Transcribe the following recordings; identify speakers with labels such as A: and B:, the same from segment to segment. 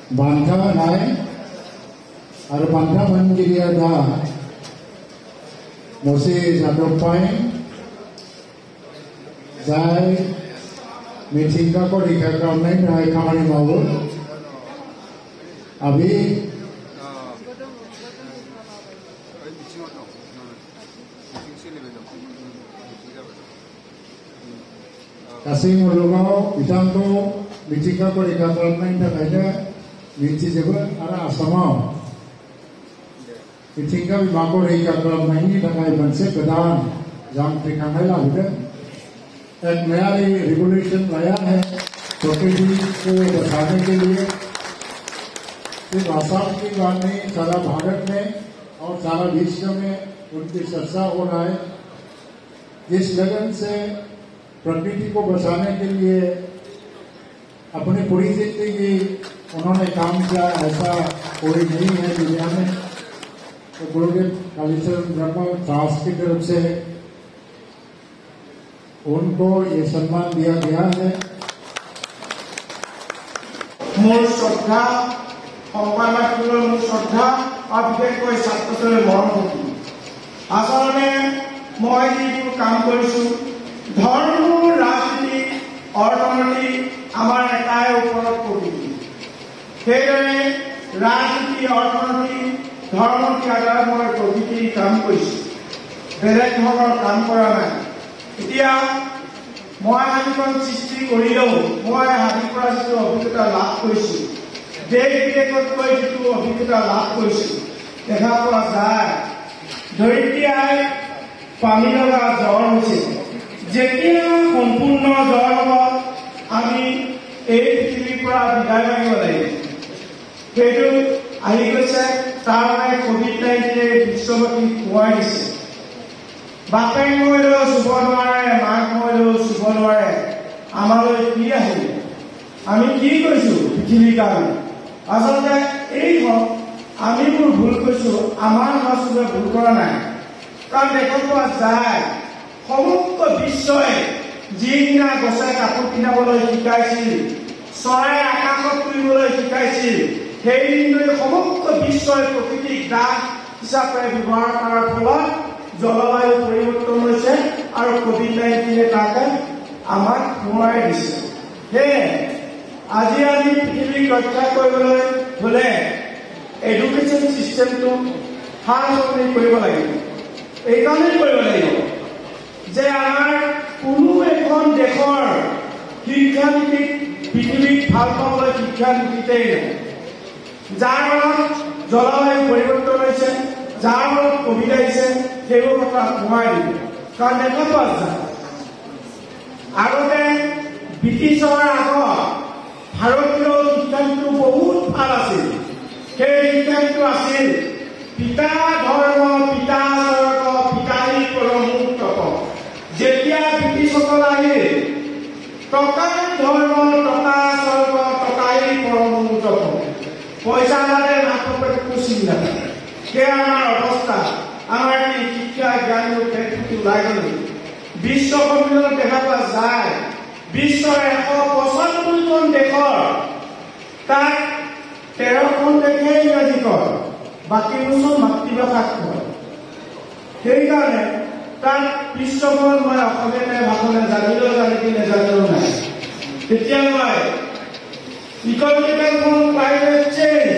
A: बांधा नाय और बांधा बनगिरिया दा मोसे जादव पाए जाय मिथिंगा को लिखा काम नहीं रहा कहानी मावो अभी kasih ngolongau bidang ko mitika ko dikatakan main dah kaya minci juga arah asamau mitika bimako dikatakan main ini dah kaya banse kedan jam dikangai lah udah एक नया रेगुलेशन लाया है प्रकृति को बचाने के लिए सिर्फ आसाम की बात नहीं सारा भारत में और सारा विश्व में उनकी चर्चा हो रहा है जिस लगन से प्रकृति को बचाने के लिए अपनी पूरी जिंदगी उन्होंने काम किया ऐसा कोई नहीं है दुनिया में तो गुरुदेव कालीचरण ब्रह्म ट्रस्ट की तरफ से उनको ये सम्मान दिया गया है
B: मोर श्रद्धा सम्मानपूर्ण मोर श्रद्धा और विशेषको छात्र छात्री मरम होती आसलते मैं जी काम करिछु धर्म राजनीति अर्थनीति आमार एटाई ओपरत प्रकृति সেইদৰে राजनीति अर्थनीति धर्म के आधार मैं प्रकृति काम करिछु बेलेग धৰণৰ काम কৰা নাই এতিয়া মই হাবিখন সৃষ্টি কৰিলেও মই হাবিৰ পৰা যিটো অভিজ্ঞতা লাভ কৰিছো দেশ বিদেশত গৈ যিটো অভিজ্ঞতা লাভ কৰিছো দেখা পোৱা যায় ধৰিত্ৰীয়াই পানী লগা জ্বৰ হৈছে যেতিয়া সম্পূৰ্ণ জ্বৰ হ'ব আমি এই পৃথিৱীৰ পৰা বিদায় মাৰিব লাগিব সেইটো আহি গৈছে তাৰ বাবে কোভিড-19 বিশ্বব্যাপী হোৱাই দিছে बापेक मरिलेও চুব নোৱাৰে মাক মৰিলেও চুব নোৱাৰে আমালৈ কি আহিল আমি কি কৈছো পৃথিৱীৰ কাৰণে আচলতে এই আমি ভুল কৈছো আমাৰ মাছুবে ভুল কৰা নাই কাৰণ দেখা পোৱা যায় সমগ্ৰ বিশ্বই যিদিনা গছে কাপোৰ কিনাবলৈ শিকাইছিল চৰাই আকাশত উৰিবলৈ শিকাইছিল সেই দিনটোৱে সমগ্ৰ বিশ্বই প্ৰকৃতিক দান হিচাপে ব্যৱহাৰ কৰাৰ ফলত জলবায়ু পৰিৱৰ্তন হৈছে আৰু কোভিড-19 তাকে আমাক সোমাই দিছে সেয়ে আজি আমি পৃথিৱীক ৰক্ষা কৰিবলৈ হলে এডুকেশ্যন সিস্টেমটো সালসলনি কৰিব লাগিব এইকাৰণে কৰিব লাগিব যে আমাৰ কোনো এখন দেশৰ শিক্ষানীতিক পৃথিৱীক ভাল পাবলৈ শিক্ষানীতিতেই নাই যাৰ ফলত জলবায়ু পৰিৱৰ্তন হৈছে যাৰ ফলত কোভিড আহিছে সেইবোৰ কথা সোমাই দিব কাৰণ দেখা পোৱা যায় আগতে ব্ৰিটিছৰ আগত ভাৰতীয় শিক্ষানীতিটো বহুত ভাল আছিল সেই শিক্ষানীতিটো আছিল পিতা ধৰ্ম পিতা স্বৰ্গ পিতাই পৰমো তপ যেতিয়া ব্ৰিটিছসকল আহিল টকাৰ ধৰ্ম টকা স্বৰ্গ টকাই পৰমো তপ পইচা লাগে নাটকটো চিন্তা সেয়া আমাৰ অৱস্থা আমার কি শিক্ষা জ্ঞান ক্ষেত্রটি ওলাই গেল বিশ্ব সম্মিলনত দেখা পোৱা যায় বিশ্বৰ 195খন দেশৰ তাত 13খন দেশে ইংৰাজী কয় বাকী চব মাতৃভাষাত কয় সেইকাৰণে তাত বিশ্বখনত মই অসমীয়া ভাষণে জানিলেও জানি নেজানিলেও নাই তেতিয়া মই ইকনমিকেল ক্লাইমেট চেঞ্জ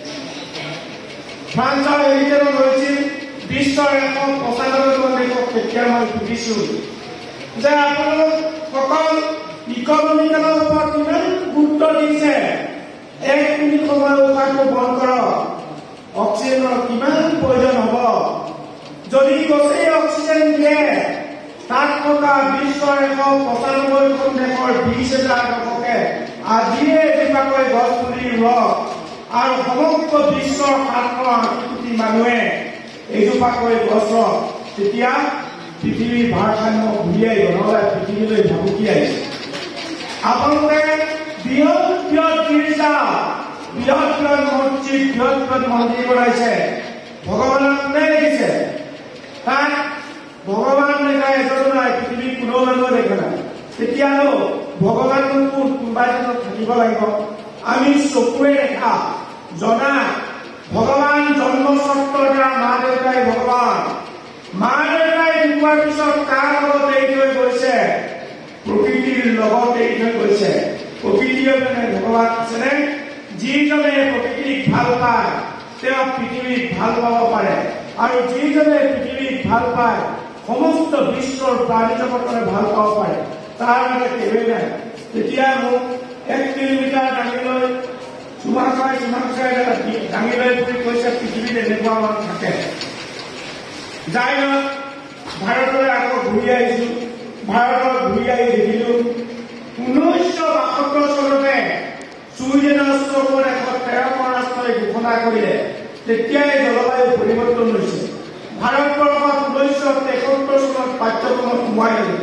B: ফ্ৰান্সৰ এৰিটেনত হৈছিল বিশ্বৰ 195খন দেশক তেতিয়া মই সুধিছো যে আপোনালোক সকল ইকনমিকেলৰ ওপৰত কিমান গুৰুত্ব দিছে 1 মিনিট সময় উশাহটো বন্ধ কৰক অক্সিজেনৰ কিমান প্ৰয়োজন হ'ব যদি গছে অক্সিজেন দিয়ে তাত থকা বিশ্বৰ 195খন দেশৰ 20,000 লোকে আজিয়ে এজোপাকৈ গছ পুলি ৰুৱক আৰু সমগ্ৰ বিশ্বৰ 780 কোটি মানুহে এইজোপাকৈ গছ তেতিয়া পৃথিৱীৰ ভাৰসাম্য ঘূৰি আহিব নহ'লে পৃথিৱীলৈ ভাবুকি আহিছে আপোনালোকে বৃহৎ গীৰ্জা বৃহৎ মছজিদ বৃহৎ মন্দিৰ বনাইছে ভগৱানক কোনে দেখিছে তাত ভগৱান দেখা এজন নাই পৃথিৱীৰ কোনো মানুহ দেখা নাই তেতিয়ানো ভগৱানক কোনোবা এজনত থাকিব লাগিব আমি চকুৰে দেখা জনা ভগৱান জন্মচক্ৰৰ দ্বাৰা মা দেউতাই ভগৱান মা দেউতাই ঢুকোৱাৰ পিছত কাৰ লগত এৰি থৈ গৈছে প্ৰকৃতিৰ লগত এৰি থৈ গৈছে প্ৰকৃতিয়ে মানে ভগৱান আছেনে যিজনে প্ৰকৃতিক ভাল পায় তেওঁ পৃথিৱীক ভাল পাব পাৰে আৰু যিজনে পৃথিৱীক ভাল পায় সমস্ত বিশ্বৰ প্ৰাণী জগতৰে ভাল পাব পাৰে তাৰ মানে কেৱল নাই তেতিয়া মোক 1 কিলোমিটাৰ দাঙিলৈ চুমাচাই দাঙিলৈ বুলি কৈছে পৃথিৱীত এনেকুৱা মানুহ থাকে যাই ভাৰতলৈ আকৌ ঘূৰি আহিছো ভাৰতত ঘূৰি আহি দেখিলো 1972 চনতে ছুইডেনৰ ষ্টকহোম এখন 13 ৰাষ্ট্ৰই ঘোষণা কৰিলে তেতিয়াই জলবায়ু পৰিৱৰ্তন হৈছে ভাৰতবৰ্ষত 1973 চনত পাঠ্যক্ৰমত সোমাই দিলে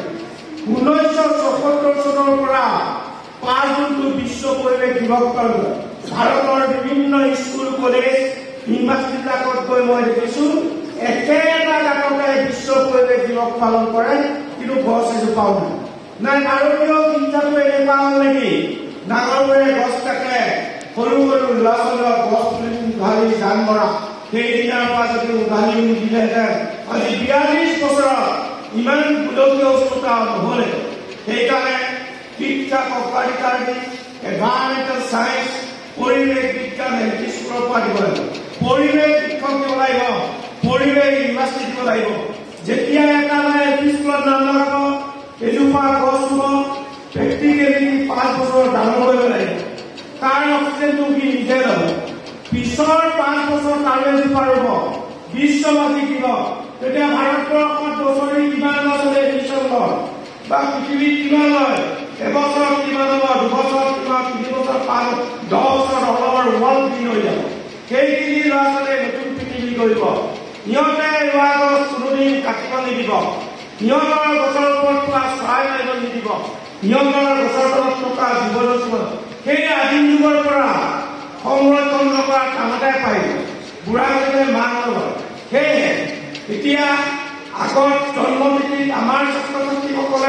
B: 1974 চনৰ পৰা 5 জুনটো বিশ্ব পৰিৱেশ দিৱস পালন ভাৰতৰ বিভিন্ন স্কুল কলেজ ইউনিভাৰ্চিটিবিলাকত গৈ মই দেখিছো একেটা গানতে বিশ্ব পৰিৱেশ দিৱস পালন কৰে কিন্তু গছ এজোপাও নাই ভাৰতীয় চিন্তাটো এনেকুৱা হ'ল নেকি ডাঙৰবোৰে গছ কাটে সৰু সৰু ল'ৰা ছোৱালীক গছ পুলি উঘালি জান মৰা সেইদিনাৰ পৰা যদি উঘালি দিলেহেঁতেন আজি 42 বছৰত ইমান গোলকীয় উষ্ণতা নহ'লে সেইকাৰণে শিক্ষা অগ্ৰাধিকাৰ দি এনভাইৰনমেণ্টেল চায়েন্স পৰিৱেশ বিজ্ঞান স্কুলৰ পৰা দিব লাগিব পৰিৱেশ শিক্ষক দিব লাগিব পৰিৱেশ ইউনিভাৰ্চিটি দিব লাগিব যেতিয়া এটা স্কুলত নাম লগাব এজোপা গছ ৰুব প্ৰেক্টিকেলি 5 বছৰ ডাঙৰ কৰিব লাগিব তাৰ অক্সিজেনটো কি নিজে ল'ব পিছৰ 5 বছৰ তাৰে এজোপা ৰুব বিশ্ববাসী দিব তেতিয়া ভাৰতবৰ্ষত বছৰি কিমান ল'ৰা এডমিশ্যন লয় বা পৃথিৱীত কিমান লয় এবছৰত কিমান হ'ব 2 বছৰত কিমান 3 বছৰ 5 10 বছৰ অলপৰ ৱৰ্ল্ড বিন হৈ যাব সেইখিনি ল'ৰা ছোৱালীয়ে নতুন পৃথিৱী কৰিব সিহঁতে ৰোৱা গছ কোনোদিন কাটিব নিদিব সিহঁতৰ গছৰ ওপৰত থকা চৰাই মাৰিব নিদিব সিহঁতৰ গছৰ তলত থকা জীৱ জন্তু সেই আদিম যুগৰ পৰা সংৰক্ষণ কৰা কামতে পাৰিব বুঢ়া গলে মান নলয় সেয়ে এতিয়া আগত জন্মতিথিত আমাৰ ছাত্ৰ ছাত্ৰীসকলে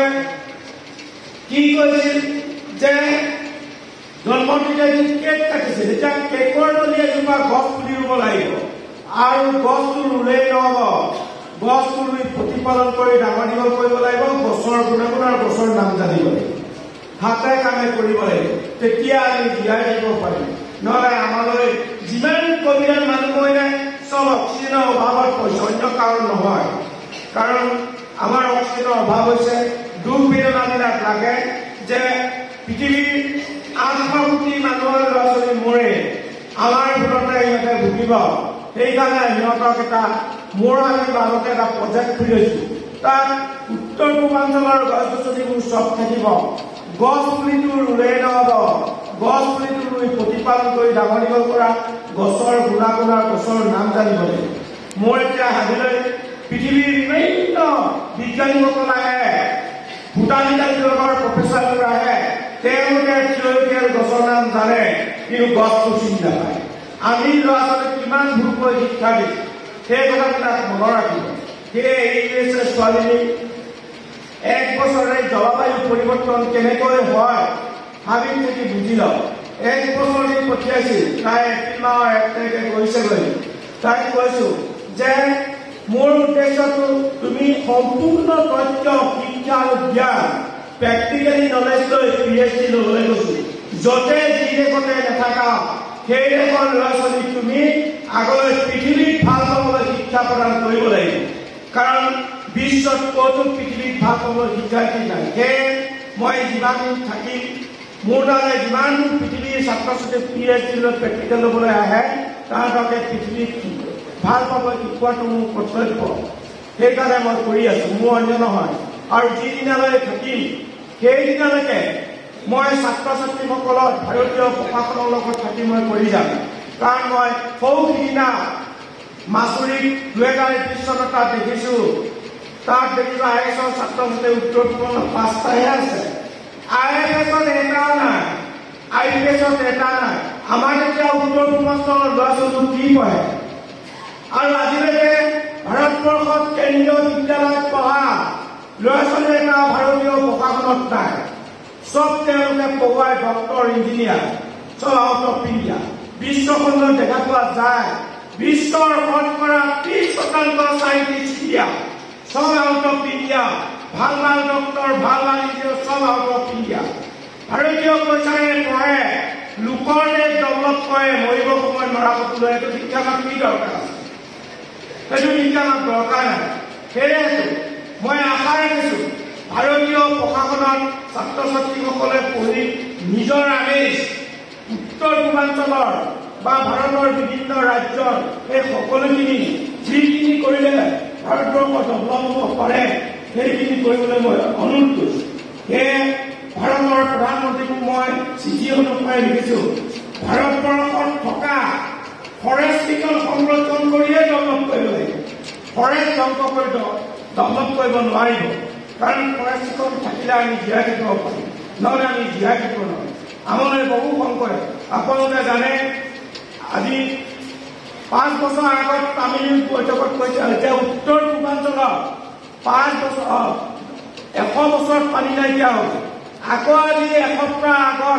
B: কি কৈছিল যে জন্মতিথিত কেক কাটিছিল এতিয়া কেকৰ তলি এজোপা গছ পুলি ৰুব লাগিব আৰু গছটো ৰুলেই নহ'ব গছটো ৰুই প্ৰতিপালন কৰি ডাঙৰ দীঘল কৰিব লাগিব গছৰ গুণাগুণ আৰু গছৰ নাম জানিব লাগিব হাতে কামে কৰিব লাগিব তেতিয়া আমি জীয়াই থাকিব পাৰিম নহ'লে আমালৈ যিমান কবিৰাত মানুহ মৰিলে চব অক্সিজেনৰ অভাৱত হৈছে অন্য কাৰণ নহয় কাৰণ আমাৰ অক্সিজেনৰ অভাৱ হৈছে দুখ বেদনাবিলাক লাগে যে পৃথিৱীৰ 800 কোটি মানুহৰ ল'ৰা ছোৱালী মৰে আমাৰ ফলতে সিহঁতে ভুগিব সেইকাৰণে সিহঁতক এটা মোৰ আমি মাজতে এটা প্ৰজেক্ট খুলিছোঁ তাত উত্তৰ পূৰ্বাঞ্চলৰ গছ গছনিবোৰ চব থাকিব গছ পুলিটো ৰুলেই নহ'ব গছ পুলিটো ৰুই প্ৰতিপালন কৰি ডাঙৰ দীঘল কৰা গছৰ গুণাগুণ আৰু গছৰ নাম জানিব লাগিব মোৰ এতিয়া হাবিলৈ পৃথিৱীৰ বিভিন্ন বিজ্ঞানীসকল আহে ভূটানিকেল বিভাগৰ প্ৰফেচাৰবোৰ আহে তেওঁলোকে থিয়ৰিকেল গছৰ নাম জানে কিন্তু গছটো চিনি নাপায় আমি ল'ৰা ছোৱালীক কিমান ভুলকৈ শিক্ষা দিছোঁ সেই কথাবিলাক মনত ৰাখিব সেয়ে এই ছোৱালী 1 বছৰে জলবায়ু পৰিৱৰ্তন কেনেকৈ হয় ভাবি থাকি বুজি লওক 1 বছৰ দিন পঠিয়াইছিল তাই এপ্ৰিল মাহৰ 1 তাৰিখে গৈছেগৈ তাইক কৈছো যে মোৰ উদ্দেশ্যটো তুমি সম্পূৰ্ণ তথ্য শিক্ষা আৰু জ্ঞান প্ৰেক্টিকেলি নলেজ লৈ PhD ল'বলৈ গৈছো য'তে যি দেশতে নাথাকা সেই দেশৰ ল'ৰা ছোৱালীক তুমি আগলৈ পৃথিৱীক ভাল পাবলৈ শিক্ষা প্ৰদান কৰিব লাগিব কাৰণ বিশ্বত ক'তো পৃথিৱীক ভাল পাবলৈ শিক্ষাৰ্থী নাই সেয়ে মই যিমান থাকিম মোৰ দ্বাৰা যিমান পৃথিৱীৰ ছাত্ৰ ছাত্ৰী PhD লৈ প্ৰেক্টিকেল ল'বলৈ আহে তাহাঁতকে পৃথিৱীক ভাল পাবলৈ শিকোৱাটো মোৰ কৰ্তব্য সেইকাৰণে মই কৰি আছো মোৰ অন্য নহয় আৰু যিদিনালৈ থাকিম সেইদিনালৈকে মই ছাত্ৰ ছাত্ৰীসকলৰ ভাৰতীয় প্ৰশাসনৰ লগত থাকি মই কৰি যাম কাৰণ মই সৌ সিদিনা মাছুৰীত 2021 চনত তাত দেখিছোঁ তাত দেখিছোঁ IASৰ ছাত্ৰ ছাত্ৰী উত্তৰ পূৰ্বাঞ্চলত 5টাহে আছে IFSত এটাও নাই IPSত এটা নাই আমাৰ এতিয়া উত্তৰ পূৰ্বাঞ্চলৰ ল'ৰা ছোৱালী কি পঢ়ে আৰু আজিলৈকে ভাৰতবৰ্ষত কেন্দ্ৰীয় বিদ্যালয়ত পঢ়া ল'ৰা ছোৱালী এটা ভাৰতীয় প্ৰশাসনত নাই চব তেওঁলোকে পঢ়ুৱাই ডক্টৰ ইঞ্জিনিয়াৰ সব আউট অফ ইণ্ডিয়া। বিশ্বখণ্ডত দেখা পোৱা যায় বিশ্বৰ শতকৰা 30% সাইন্টিষ্ট ইণ্ডিয়া, সব আউট অফ ইণ্ডিয়া। ভাল ভাল ডক্টৰ, ভাল ভাল ইঞ্জিনিয়াৰ সব আউট অফ ইণ্ডিয়া। ভাৰতীয় পইচাৰে পঢ়ে, লোকৰ দেশ ডেভেলপ কৰে, মৰিব সময়ত মৰা পতুলৈ। এইটো শিক্ষা আমাক কি দৰকাৰ আছে? সেইটো শিক্ষা আমাক দৰকাৰ নাই। সেয়েহে মই আশা ৰাখিছোঁ ভাৰতীয় প্ৰশাসনত ছাত্ৰ ছাত্ৰীসকলে পঢ়ি নিজৰ আমেজ উত্তৰ পূৰ্বাঞ্চলৰ বা ভাৰতৰ বিভিন্ন ৰাজ্যৰ এই সকলোখিনি যিখিনি কৰিলে ভাৰতবৰ্ষ ডেভেলপ হ'ব পাৰে সেইখিনি কৰিবলৈ মই অনুৰোধ কৰিছোঁ। সেয়ে ভাৰতৰ প্ৰধানমন্ত্ৰীক মই চিঠি অনুসাৰে লিখিছোঁ, ভাৰতবৰ্ষত থকা ফৰেষ্টকেইখন সংৰক্ষণ কৰিয়ে ডেভেলপ কৰিব লাগিব। ফৰেষ্ট ধ্বংস কৰি ডেভেলপ কৰিব নোৱাৰিব, কাৰণ ফৰেষ্টকেইখন থাকিলে আমি জীয়াই থাকিব পাৰিম, নহ'লে আমি জীয়াই থাকিব নোৱাৰিম। আমালৈ বহু সংকটে আপোনালোকে জানে, আজি 5 বছৰ আগত তামিল বৈঠকত কৈছে এতিয়া উত্তৰ পূৰ্বাঞ্চলত 5 বছৰ 100 বছৰত পানী নাইকিয়া হ'ব। আকৌ আজি এসপ্তাহ আগত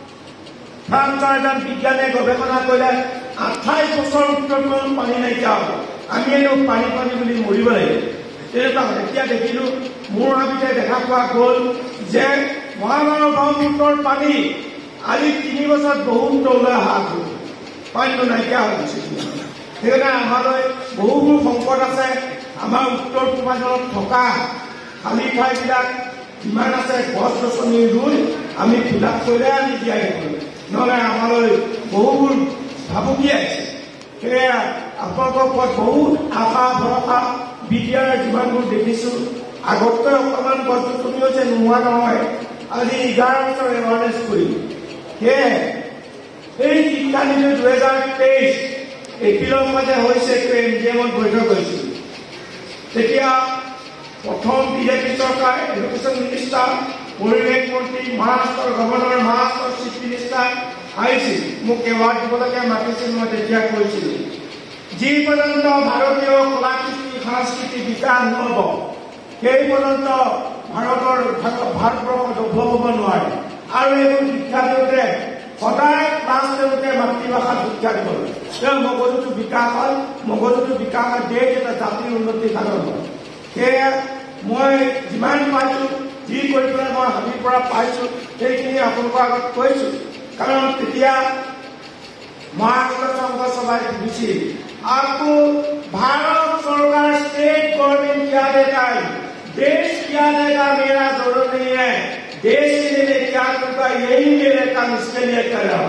B: ফ্ৰান্সৰ এজন বিজ্ঞানে গৱেষণা কৰিলে 28 বছৰ উত্তৰত পানী নাইকিয়া হ'ব। আমি এনেও পানী বুলি মৰিব লাগিব। তেনেকুৱা এতিয়া দেখিলোঁ মোৰ হাবিতে দেখা পোৱা গ'ল যে মহাভাৰত ব্ৰহ্মপুত্ৰৰ পানী আজি 3 বছৰত বহুত তললৈ হ্ৰাস হ'ল, পানীটো নাইকিয়া হৈ গৈছে। সেইকাৰণে আমালৈ বহুবোৰ সংকট আছে। আমাৰ উত্তৰ পূৰ্বাঞ্চলত থকা খালী ঠাইবিলাক যিমান আছে গছ গছনি ৰুই আমি ফিলাপ কৰিলে আমি জীয়াই থাকিব, নহ'লে আমালৈ বহুবোৰ ভাবুকি আহিছে। সেয়া আপোনালোকৰ ওপৰত বহুত আশা ভৰসা বিদ্যাৰ যিমানবোৰ দেখিছোঁ, আগতকৈ অকণমান গছ গছনিও যে নোহোৱা নহয়। আজি 11 বছৰ এৱাৰনেছ কৰিলোঁ। সেয়ে এই শিক্ষানীতি 2023 এপ্ৰিলৰ মাজে হৈছে MGMত বৈঠক হৈছিল। তেতিয়া প্ৰথম বিজেপি চৰকাৰ, এডুকেশ্যন মিনিষ্টাৰ, পৰিৱেশ মন্ত্ৰী, মহাৰাষ্ট্ৰৰ গভৰ্ণৰ, মহাৰাষ্ট্ৰৰ চিফ মিনিষ্টাৰ আহিছিল, মোক এৱাৰ্ড দিবলৈকে মাতিছিল। মই তেতিয়া কৈছিলোঁ যি পৰ্যন্ত ভাৰতীয় কলাকৃতি সংস্কৃতি বিকাশ নহ'ব সেই পৰ্যন্ত ভাৰতবৰ্ষ ডেভেলপ হ'ব নোৱাৰে। আৰু এইবোৰ শিক্ষা দিওঁতে সদায় ক্লাছ তেওঁলোকে মাতৃভাষাত শিক্ষা দিব লাগে। তেওঁ মগজুটো বিকাশ হয়, মগজুটো বিকাশ হয় দেশ এটা জাতিৰ উন্নতিৰ সাধন হয়। সেয়ে মই যিমান পাইছোঁ, যি কৰি পেলাই মই হাবিৰ পৰা পাইছোঁ সেইখিনি আপোনালোকৰ আগত কৈছোঁ। কাৰণ তেতিয়া মহাৰাষ্ট্ৰ সংঘ সভাই দিছিল आपको भारत सरकार स्टेट गवर्नमेंट क्या देता है, देश क्या देगा मेरा जरूरत नहीं है, देश के लिए क्या करता यही मेरे काम, इसके लिए कर रहा।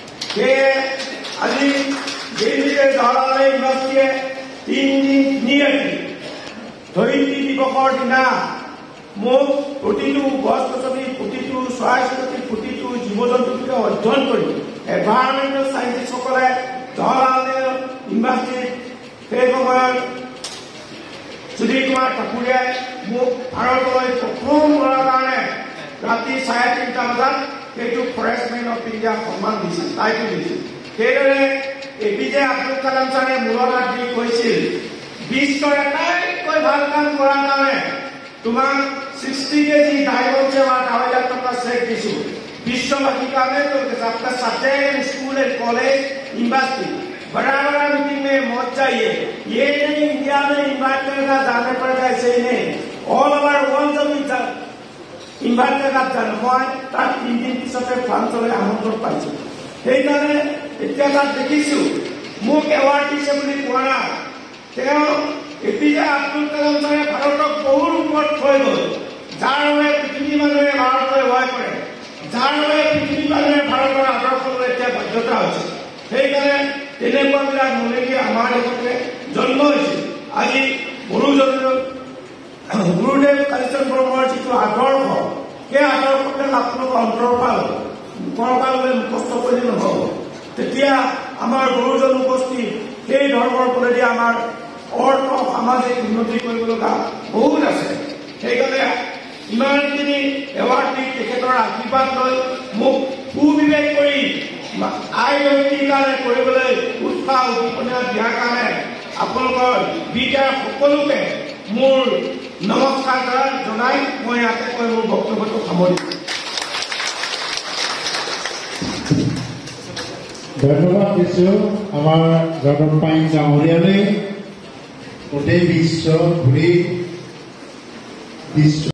B: আজি दिल्ली के जवाहरलाल यूनिवर्सिटी 3 दिन नियति ধৰিত্ৰী দিৱসৰ দিনা মোক প্ৰতিটো গছ গছনি, প্ৰতিটো চৰাই চিৰিকটি, প্ৰতিটো জীৱ জন্তুকে অধ্যয়ন কৰি এনভাইৰনমেণ্টেল চাইণ্টিষ্টসকলে জৱাহৰলাল ইউনিভাৰ্চিটিত সেই সময়ত সুধীৰ কুমাৰ ঠাকুৰীয়াই মোক ভাৰতলৈ প্ৰথম কৰাৰ কাৰণে ৰাতি 3:30 বজাত সেইটো ফৰেষ্টমেন অফ ইণ্ডিয়া সন্মান দিছিল, টাইটেল দিছিল। সেইদৰে APJ আব্দুল কালাম ছাৰে মূলত হাত দি কৈছিল বিশ্বৰ আটাইতকৈ ভাল কাম কৰাৰ কাৰণে তোমাক 60 কেজি ডায়মণ্ড চেৱাৰ 1000 টকা চেক দিছোঁ। विश्ववासी का मैं तो आपका subject school and college university बड़ा बड़ा मीटिंग में मौत चाहिए। ये नहीं इंडिया में इन्वाइट करेगा, जाने पड़ेगा, ऐसे ही नहीं। ऑल ओवर वर्ल्ड जब इन्वाइट करेगा जाने मैं तार 3 दिन पिछते फ्रांसले আমন্ত্রণ পাইছোঁ। সেইকাৰণে এতিয়া তাত দেখিছোঁ মোক এৱাৰ্ড দিছে বুলি কোৱা নাই। তেওঁ APJ আব্দুল কালাম ছাৰে ভাৰতক বহুত ওপৰত থৈ গ'ল, যাৰ বাবে পৃথিৱী মানুহে ভাৰতলৈ ভয় কৰে, যাৰ বাবে পৃথিৱী মানুহে ভাৰতৰ আদৰ্শলৈ এতিয়া বাধ্যতা হৈছে। সেইকাৰণে তেনেকুৱাবিলাক মনেকি আমাৰ দেশতে জন্ম হৈছিল। আজি গুৰুদেৱ কালীচৰণ বৰ্মাৰ যিটো আদৰ্শ, সেই আদৰ্শবিলাক আপোনালোকৰ অন্তৰপাললৈ মুখস্থ কৰি নহ'ব। তেতিয়া আমাৰ গুৰুজন উপস্থিত সেই ধৰ্মৰ ফালেদি আমাৰ অৰ্থ সামাজিক উন্নতি কৰিব লগা বহুত আছে। সেইকাৰণে ইমানখিনি এৱাৰ্ড দি তেখেতৰ আশীৰ্বাদ লৈ মোক সুবিবেক কৰি আইনৈতিক কাৰণে কৰিবলৈ উৎসাহ উদ্দীপনা দিয়াৰ কাৰণে আপোনালোকৰ বিদ্যাৰ সকলোকে মোৰ নমস্কাৰ জনাই মই ইয়াতে কৈ মোৰ বক্তব্যটো সামৰিছোঁ।
A: ধন্যবাদ দিছোঁ আমাৰ যাদৱ পায়েং ডাঙৰীয়ালৈ গোটেই বিশ্ব ঘূৰি বিশ্ব